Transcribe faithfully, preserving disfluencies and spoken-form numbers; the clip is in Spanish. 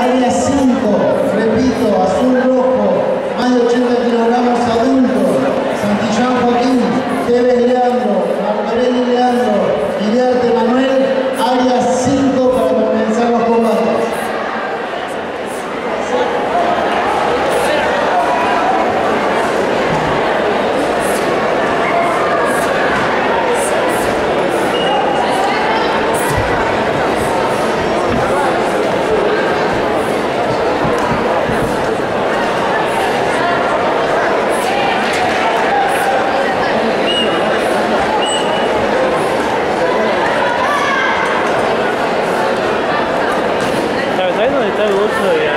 área cinco, repito, azul rojo, más de ochenta kilogramos adultos, Santillán Joaquín, Tevez Leandro, Martorelli Leandro, Iriarte Manuel, área cinco para comenzar los combates. ¿Sabes dónde está el bolso de